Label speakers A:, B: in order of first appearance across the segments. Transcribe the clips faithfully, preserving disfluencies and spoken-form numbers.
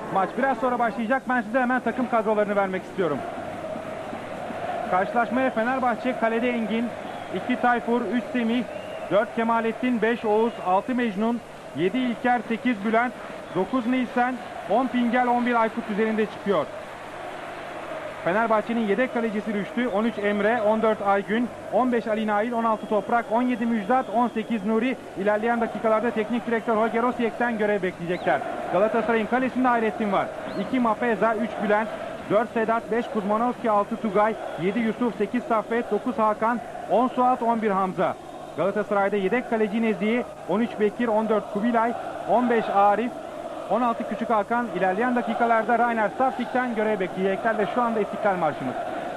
A: Maç biraz sonra başlayacak. Ben size hemen takım kadrolarını vermek istiyorum. Karşılaşmaya Fenerbahçe kalede Engin, iki Tayfur, üç Semih, dört Kemalettin, beş Oğuz, altı Mecnun, yedi İlker, sekiz Bülent, dokuz Nisan, on Pingel, on bir Aykut üzerinde çıkıyor. Fenerbahçe'nin yedek kalecisi Rüştü, on üç Emre, on dört Aygün, on beş Ali Nail, on altı Toprak, on yedi Müjdat, on sekiz Nuri. İlerleyen dakikalarda teknik direktör Holger Osijek'ten görev bekleyecekler. Galatasaray'ın kalesinde Hayrettin var. iki Mapeza, üç Bülent, dört Sedat, beş Kuzmanovski, altı Tugay, yedi Yusuf, sekiz Saffet, dokuz Hakan, on Suat, on bir Hamza. Galatasaray'da yedek kaleci Nezih, on üç Bekir, on dört Kubilay, on beş Arif, on altı Küçük Hakan. İlerleyen dakikalarda Rainer Saftik'ten görev bekleyecekler ve şu anda İstiklal Marşımız.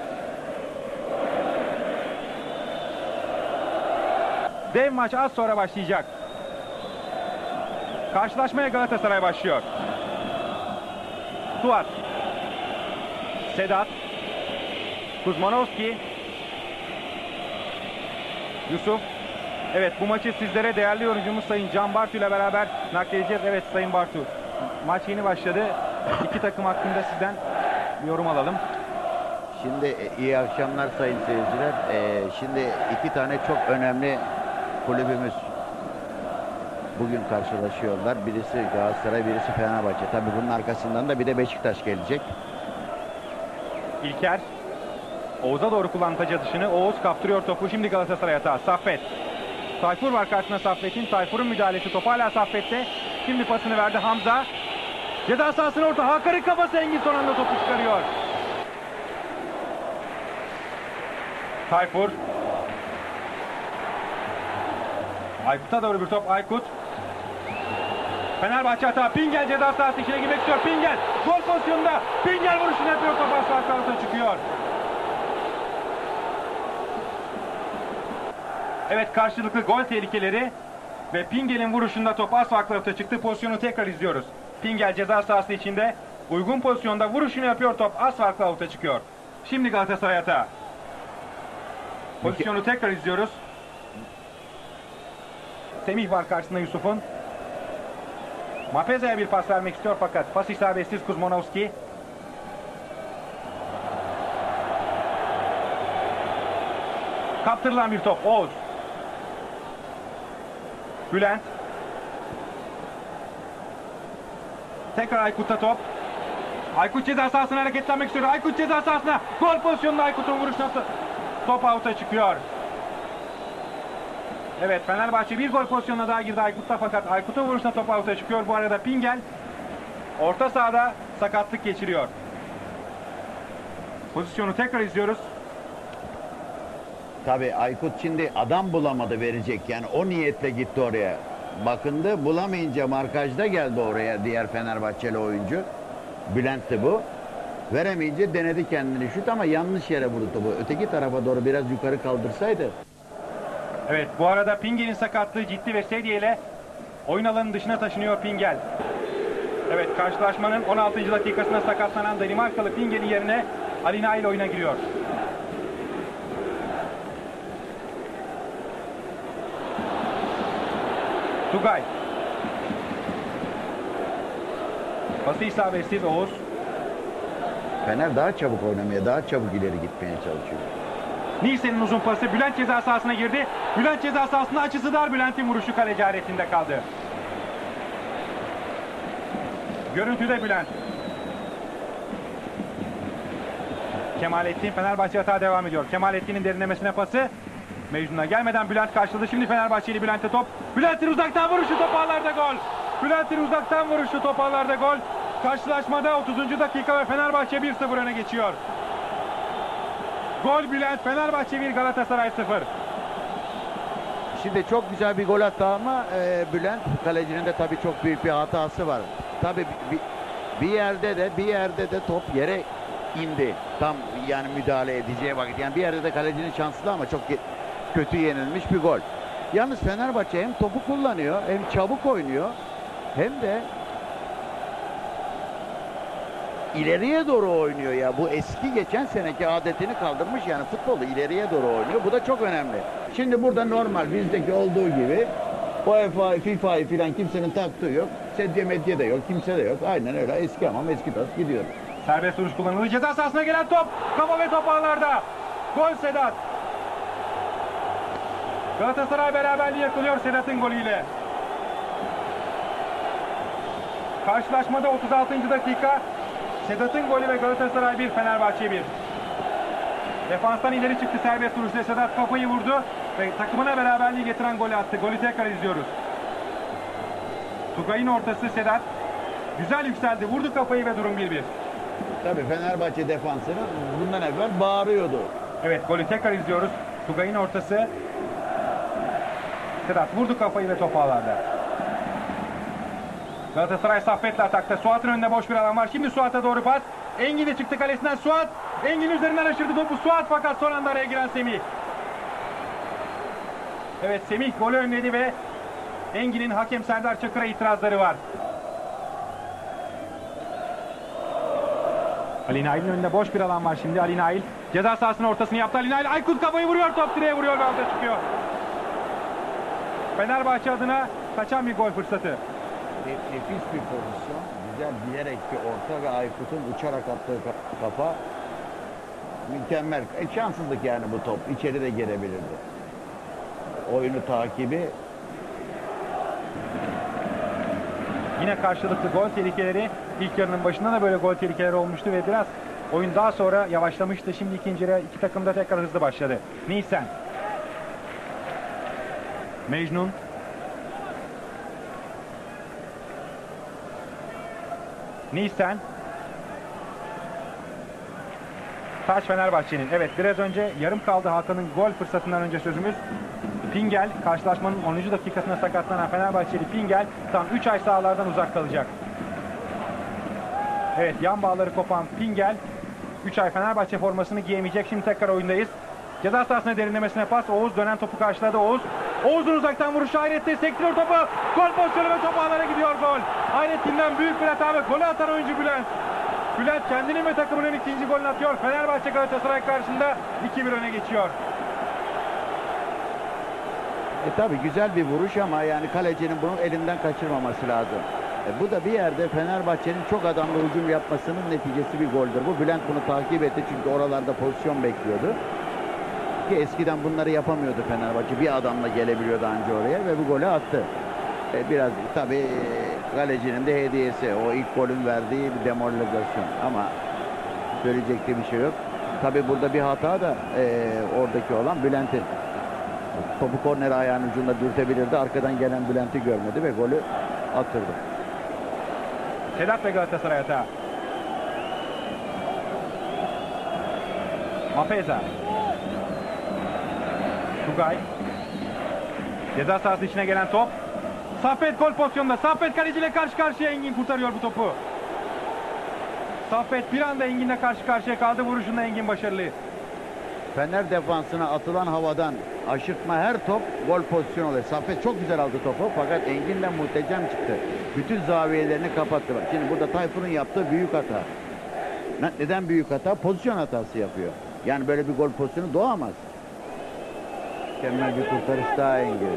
A: Dev maç az sonra başlayacak. Karşılaşmaya Galatasaray başlıyor. Suat, Sedat, Kuzmanovski, Yusuf. Evet, bu maçı sizlere değerli yorumcumuz Sayın Can Bartu ile beraber nakledeceğiz. Evet Sayın Bartu, maç yeni başladı. İki takım hakkında sizden bir yorum alalım.
B: Şimdi iyi akşamlar sayın seyirciler. Ee, şimdi iki tane çok önemli kulübümüz bugün karşılaşıyorlar. Birisi Galatasaray, birisi Fenerbahçe. Tabii bunun arkasından da bir de Beşiktaş gelecek.
A: İlker Oğuz'a doğru kullandı taç atışını. Oğuz kaptırıyor topu. Şimdi Galatasaray hata. Saffet. Tayfur var karşısında Saffet'in. Tayfur'un müdahalesi. Top hala Saffet'te. Şimdi pasını verdi Hamza. Ceza sahasına orta. Hakan'ın kafası, Engin son anda topu çıkarıyor. Tayfur. Aykut'a doğru bir top. Aykut. Fenerbahçe hata. Pingel ceza sahası içine girmek istiyor. Pingel gol pozisyonunda. Pingel vuruşunu yapıyor. Top asla orta çıkıyor. Evet, karşılıklı gol tehlikeleri ve Pingel'in vuruşunda top az farklı orta çıktı. Pozisyonu tekrar izliyoruz. Pingel ceza sahası içinde uygun pozisyonda vuruşunu yapıyor. Top az farklı orta çıkıyor. Şimdi Galatasaray hata. Pozisyonu tekrar izliyoruz. Semih var karşısında Yusuf'un. Mapeza'ya bir pas vermek istiyor fakat pas isabetsiz Kuzmanovski. Kaptırılan bir top. Oğuz. Bülent. Tekrar Aykut'ta top. Aykut ceza sahasına hareketlenmek istiyor. Aykut ceza sahasına. Gol pozisyonunda Aykut'un vuruşu. Top out'a çıkıyor. Evet, Fenerbahçe bir gol pozisyonuna daha girdi Aykut'ta fakat Aykut'un vuruşuna top out'a çıkıyor. Bu arada Pingel orta sahada sakatlık geçiriyor. Pozisyonu tekrar izliyoruz.
B: Tabii Aykut şimdi adam bulamadı verecek. Yani o niyetle gitti oraya. Bakındı, bulamayınca markajda geldi oraya diğer Fenerbahçeli oyuncu. Bülent'ti bu. Veremeyince denedi kendini şut ama yanlış yere vurdu topu. Öteki tarafa doğru biraz yukarı kaldırsaydı.
A: Evet, bu arada Pingel'in sakatlığı ciddi ve sedye ile oyun alanının dışına taşınıyor Pingel. Evet, karşılaşmanın on altıncı dakikasında sakatlanan Danimarkalı Pingel'in yerine Ali Nail oyuna giriyor. Tugay. Pası isabetsiz Oğuz.
B: Fener daha çabuk oynamaya, daha çabuk ileri gitmeye çalışıyor.
A: Nisan'ın uzun pası Bülent ceza sahasına girdi. Bülent ceza sahasında açısı dar. Bülent'in vuruşu kaleci haretinde kaldı. Görüntüde Bülent. Kemalettin, Fenerbahçe hata devam ediyor. Kemalettin'in derinlemesine pası. Mecnun'a gelmeden Bülent karşıladı. Şimdi Fenerbahçeli Bülent'e top. Bülent'in uzaktan vuruşu, top ağlarda gol. Bülent'in uzaktan vuruşu, top ağlarda gol. Karşılaşmada otuzuncu dakika ve Fenerbahçe bir sıfır öne geçiyor. Gol Bülent, Fenerbahçe bir, Galatasaray sıfır.
B: Şimdi çok güzel bir gol attı ama e, Bülent kalecinin de tabii çok büyük bir hatası var. Tabii bir, bir yerde de bir yerde de top yere indi. Tam yani müdahale edeceği vakit. Yani bir yerde de kalecinin şanslı ama çok kötü yenilmiş bir gol. Yalnız Fenerbahçe hem topu kullanıyor, hem çabuk oynuyor, hem de ileriye doğru oynuyor ya. Bu eski geçen seneki adetini kaldırmış, yani futbolu ileriye doğru oynuyor. Bu da çok önemli. Şimdi burada normal bizdeki olduğu gibi UEFA, FIFA'yı filan kimsenin taktığı yok. Sedye medye de yok, kimse de yok. Aynen öyle eski hamam eski tas gidiyor.
A: Serbest vuruş kullanıldı. Ceza sahasına gelen top. Kafa ve top ağlarda. Gol Sedat. Galatasaray beraberliği yakalıyor Sedat'ın golüyle. Karşılaşmada otuz altıncı dakika. Sedat'ın golü ve Galatasaray bir, Fenerbahçe bir. Defanstan ileri çıktı serbest vuruşta. Sedat kafayı vurdu ve takımına beraberliği getiren golü attı. Golü tekrar izliyoruz. Tugay'ın ortası Sedat. Güzel yükseldi. Vurdu kafayı ve durum bir bir.
B: Tabii Fenerbahçe defansını bundan evvel bağırıyordu.
A: Evet, golü tekrar izliyoruz. Tugay'ın ortası. Sedat vurdu kafayı ve top ağlarda. Galatasaray Saffet'le atakta. Suat'ın önünde boş bir alan var. Şimdi Suat'a doğru pas. Engin de çıktı kalesinden. Suat. Engin üzerinden aşırdı topu. Suat fakat son anda araya giren Semih. Evet, Semih golü önledi ve Engin'in hakem Serdar Çakır'a itirazları var. Ali Nail'in önünde boş bir alan var şimdi. Ali Nail ceza sahasının ortasını yaptı. Ali Nail Aykut kafayı vuruyor. Top direğe vuruyor ve alta çıkıyor. Fenerbahçe adına kaçan bir gol fırsatı.
B: Nefis bir pozisyon. Güzel bilerek bir orta ve Aykut'un uçarak attığı kafa. Mükemmel. E, şanssızlık yani bu top. İçeri de girebilirdi. Oyunu takibi.
A: Yine karşılıklı gol tehlikeleri. İlk yarının başında da böyle gol tehlikeleri olmuştu ve biraz oyun daha sonra yavaşlamıştı. Şimdi ikinci yarı iki takım da tekrar hızlı başladı. Nisan. Mecnun. Nisan. Taç Fenerbahçe'nin. Evet, biraz önce yarım kaldı Hakan'ın gol fırsatından önce sözümüz. Pingel karşılaşmanın onuncu dakikasına sakatlanan Fenerbahçeli Pingel tam üç ay sahalardan uzak kalacak. Evet, yan bağları kopan Pingel üç ay Fenerbahçe formasını giyemeyecek. Şimdi tekrar oyundayız. Ceza sahasına derinlemesine pas. Oğuz dönen topu karşıladı. Oğuz. Oğuz'un uzaktan vuruşu Hayrettin sektiriyor topu. Gol pozisyonu ve top ağlara gidiyor gol. Hayrettin'den büyük bir hata ve golü atan oyuncu Bülent. Bülent kendinin ve takımının ikinci golünü atıyor. Fenerbahçe Galatasaray karşısında iki bir öne geçiyor.
B: E tabi güzel bir vuruş ama yani kalecinin bunu elinden kaçırmaması lazım. E bu da bir yerde Fenerbahçe'nin çok adamlı hücum yapmasının neticesi bir goldür. Bu Bülent bunu takip etti çünkü oralarda pozisyon bekliyordu. Ki eskiden bunları yapamıyordu Fenerbahçe. Bir adamla gelebiliyordu anca oraya ve bu golü attı. E biraz tabi kalecinin de hediyesi. O ilk golün verdiği bir demoralizasyon. Ama söyleyecek de bir şey yok. Tabi burada bir hata da e, oradaki olan Bülent'in. Topu korner ayağının ucunda dürtebilirdi. Arkadan gelen Bülent'i görmedi ve golü attırdı.
A: Sedat ve Galatasaray hata. Mapeza. Tugay. Ceza sahası içine gelen top. Saffet gol pozisyonunda. Saffet kaleciyle karşı karşıya. Engin kurtarıyor bu topu. Saffet bir anda Engin'le karşı karşıya kaldı. Vuruşunda Engin başarılı.
B: Fener defansına atılan havadan aşırtma her top gol pozisyonu oluyor. Saffet çok güzel aldı topu fakat Engin'den muhteşem çıktı. Bütün zaviyelerini kapattı. Şimdi burada Tayfun'un yaptığı büyük hata. Neden büyük hata? Pozisyon hatası yapıyor. Yani böyle bir gol pozisyonu doğamaz. Mükemmel bir kurtarış daha Engin.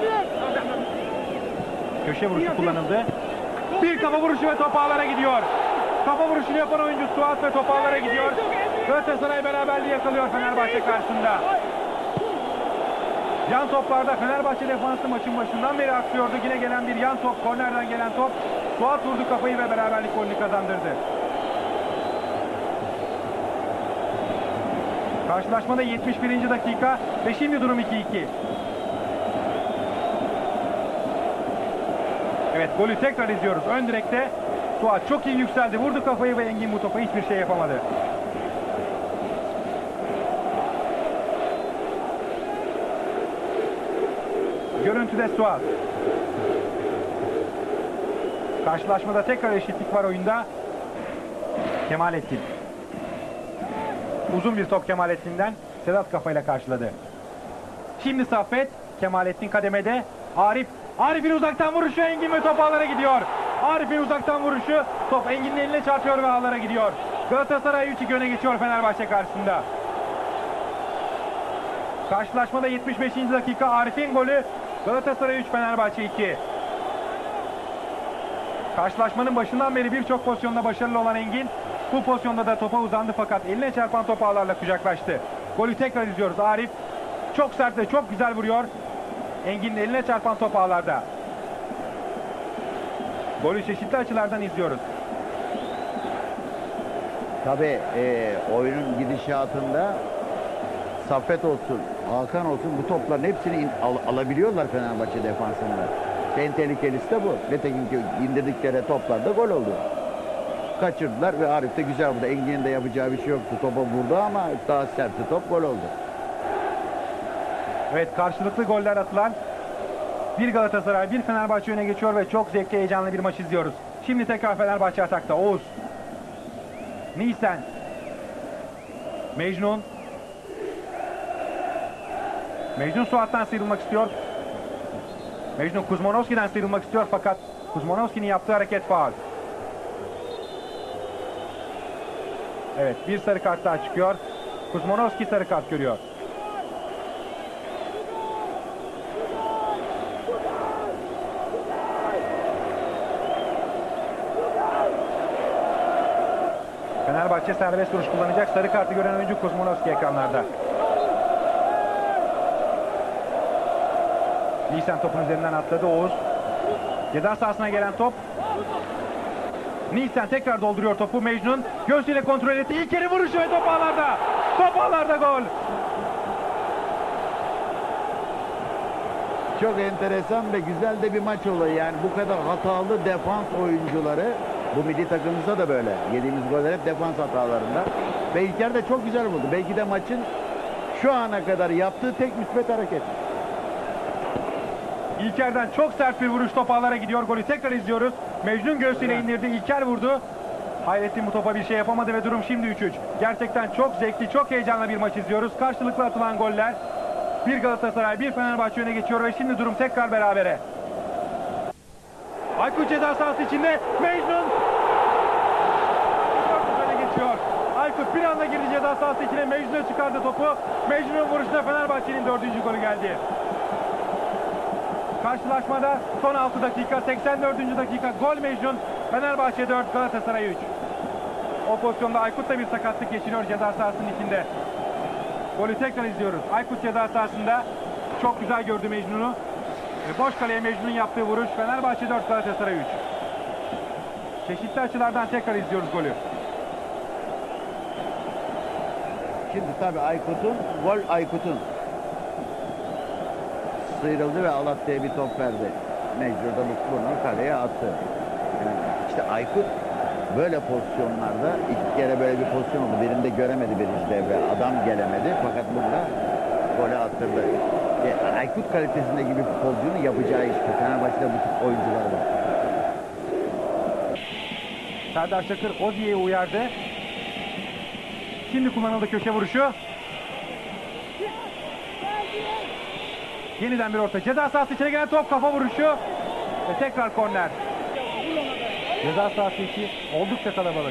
A: Köşe vuruşu kullanıldı. Bir kafa vuruşu ve top ağlara gidiyor. Kafa vuruşunu yapan oyuncu Suat ve top ağlara gidiyor. Galatasaray beraberliği yakalıyor Fenerbahçe karşısında. Yan toplarda Fenerbahçe defansı maçın başından beri aksıyordu. Yine gelen bir yan top, kornerden gelen top. Suat vurdu kafayı ve beraberlik golünü kazandırdı. Karşılaşmada yetmiş birinci dakika ve şimdi durum iki iki. Evet, golü tekrar izliyoruz. Ön direkte Suat çok iyi yükseldi. Vurdu kafayı ve Engin bu topa hiçbir şey yapamadı. Görüntüde Suat. Karşılaşmada tekrar eşitlik var oyunda. Kemalettin. Uzun bir top Kemalettin'den. Sedat kafayla karşıladı. Şimdi Saffet. Kemalettin kademede. Arif. Arif'in uzaktan vuruşu Engin ve top ağlara gidiyor. Arif'in uzaktan vuruşu. Top Engin'in eline çarpıyor ve ağlara gidiyor. Galatasaray üç iki öne geçiyor Fenerbahçe karşısında. Karşılaşmada yetmiş beşinci dakika Arif'in golü. Galatasaray üç Fenerbahçe iki. Karşılaşmanın başından beri birçok pozisyonda başarılı olan Engin bu pozisyonda da topa uzandı fakat eline çarpan top ağlarla kucaklaştı. Golü tekrar izliyoruz. Arif çok sert ve çok güzel vuruyor. Engin'in eline çarpan top ağlarda. Golü çeşitli açılardan izliyoruz.
B: Tabii e, oyunun gidişatında Saffet olsun, Hakan olsun bu topların hepsini in, al, alabiliyorlar Fenerbahçe defansında. En tehlikelisi de bu. Nitekim ki indirdikleri toplarda gol oldu. Kaçırdılar ve Arif de güzel vurdu. Engin'in de yapacağı bir şey yoktu. Topa vurdu ama daha sertti top, gol oldu.
A: Evet, karşılıklı goller atılan bir Galatasaray, bir Fenerbahçe öne geçiyor ve çok zevkli, heyecanlı bir maç izliyoruz. Şimdi tekrar Fenerbahçe atakta. Oğuz. Nisan. Mecnun. Mecnun Suat'tan sıyrılmak istiyor. Mecnun Kuzmanovski'den sıyrılmak istiyor fakat Kuzmanovski'nin yaptığı hareket faul. Evet, bir sarı kart daha çıkıyor. Kuzmanovski sarı kart görüyor. Fenerbahçe serbest vuruş kullanacak. Sarı kartı gören oyuncu Kuzmanovski ekranlarda. Nisan topun üzerinden atladı. Oğuz. Ceza sahasına gelen top. Nisan tekrar dolduruyor topu. Mecnun göğsüyle kontrol etti. İlker'in vuruşu ve top ağlarda. Top ağlarda, gol.
B: Çok enteresan ve güzel de bir maç olayı. Yani bu kadar hatalı defans oyuncuları, bu milli takımımızda da böyle. Yediğimiz goller hep defans hatalarında. Ve İlker de çok güzel vurdu. Belki de maçın şu ana kadar yaptığı tek müsbet hareket.
A: İlker'den çok sert bir vuruş, top ağlara gidiyor. Golü tekrar izliyoruz. Mecnun göğsüyle indirdi. İlker vurdu. Hayrettin bu topa bir şey yapamadı ve durum şimdi üç üç. Gerçekten çok zevkli, çok heyecanlı bir maç izliyoruz. Karşılıklı atılan goller. Bir Galatasaray, bir Fenerbahçe öne geçiyor ve şimdi durum tekrar berabere. Aykut ceza sahası içinde. Mecnun öne geçiyor. Aykut bir anda girdi ceza sahası içine. Mecnun'a çıkardı topu. Mecnun'un vuruşuna Fenerbahçe'nin dördüncü golü geldi. Karşılaşmada son altı dakika, seksen dördüncü dakika gol Mecnun. Fenerbahçe dört, Galatasaray üç. O pozisyonda Aykut da bir sakatlık geçiriyor ceza sahasının içinde. Golü tekrar izliyoruz. Aykut ceza sahasında çok güzel gördü Mecnun'u. Ve boş kaleye Mecnun'un yaptığı vuruş. Fenerbahçe dört, Galatasaray üç. Çeşitli açılardan tekrar izliyoruz golü.
B: Şimdi tabii Aykut'un, gol Aykut'un. Sıyrıldı ve Alatya'ya bir top verdi. Mecbur da bunu kaleye attı. Yani işte Aykut böyle pozisyonlarda iki kere böyle bir pozisyon oldu. Birinde göremedi birinci devre. Adam gelemedi fakat burada gole attırdı. E, Aykut kalitesinde gibi futbolcunun yapacağı iş. Fenerbahçe'de bu tip oyuncular var.
A: Serdar Çakır Ozi'ye uyardı. Şimdi kullanıldı köşe vuruşu. Yeniden bir orta. Ceza sahası içine gelen top, kafa vuruşu. Ve tekrar korner. Ceza sahası içi oldukça kalabalık.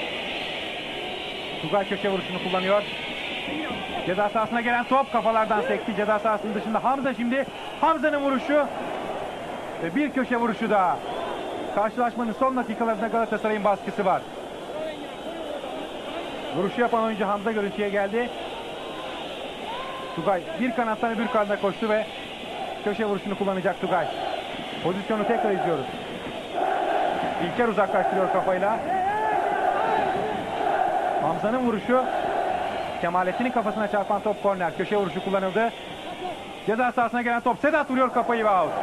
A: Tugay köşe vuruşunu kullanıyor. Ceza sahasına gelen top kafalardan sekti. Ceza sahasının dışında Hamza şimdi. Hamza'nın vuruşu. Ve bir köşe vuruşu daha. Karşılaşmanın son dakikalarında Galatasaray'ın baskısı var. Vuruşu yapan oyuncu Hamza görüntüye geldi. Tugay bir kanattan öbür kanada koştu ve köşe vuruşunu kullanacak Tugay. Pozisyonu tekrar izliyoruz. İlker uzaklaştırıyor kafayla. Hamza'nın vuruşu. Kemalettin'in kafasına çarpan top korner. Köşe vuruşu kullanıldı. Ceza sahasına gelen top. Sedat vuruyor kafayı ve out.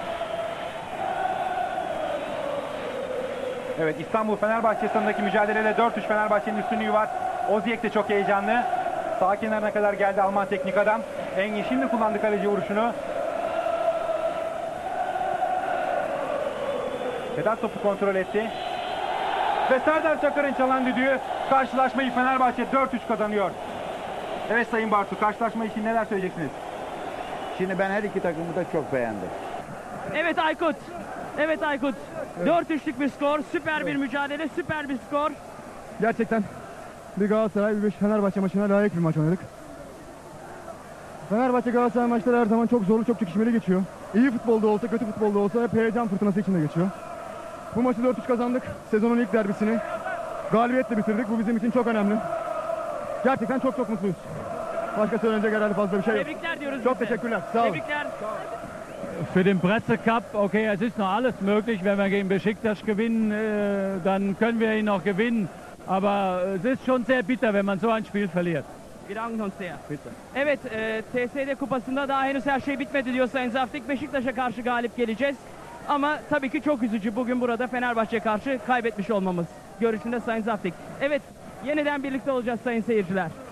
A: Evet, İstanbul Fenerbahçe sınırındaki mücadelede dört üç Fenerbahçe'nin üstünlüğü var. Oziyek de çok heyecanlı. Sağ kenarına kadar geldi Alman teknik adam. Engin şimdi kullandı kaleci vuruşunu. Sedat topu kontrol etti. Ve Serdar Çakır'ın çalan düdüğü karşılaşmayı Fenerbahçe dört üç kazanıyor. Evet Sayın Bartu, karşılaşma için neler söyleyeceksiniz?
B: Şimdi ben her iki takımı da çok beğendim.
C: Evet Aykut. Evet Aykut. dört üçlük bir skor. Süper bir mücadele. Süper bir skor.
D: Gerçekten bir Galatasaray, bir Fenerbahçe maçına layık bir maç oynadık. Fenerbahçe Galatasaray maçları her zaman çok zorlu, çok çekişmeli geçiyor. İyi futbolda olsa, kötü futbolda olsa hep heyecan fırtınası içinde geçiyor. Bu maçı dört üç kazandık. Sezonun ilk derbisini galibiyetle bitirdik. Bu bizim için çok önemli. Gerçekten çok çok mutluyuz. Başka söylenecek herhalde fazla bir şey yok.
C: Tebrikler diyoruz.
D: Çok
C: biz de.
D: teşekkürler. Sağ olun.
C: Tebrikler.
E: Für den Presse-Cup, okay, es ist noch alles möglich. Wenn wir gegen Besiktas gewinnen, äh, dann können wir ihn noch gewinnen. Aber es ist schon sehr bitter, wenn man so ein Spiel verliert.
C: Bir Anton Steyer.
E: Bitte.
C: Evet, e, T S D kupasında daha henüz her şey bitmedi diyor Sayın Zaftik. Beşiktaş'a karşı galip geleceğiz. Ama tabii ki çok üzücü bugün burada Fenerbahçe'ye karşı kaybetmiş olmamız. Görüşünde Sayın Zaftik. Evet, yeniden birlikte olacağız sayın seyirciler.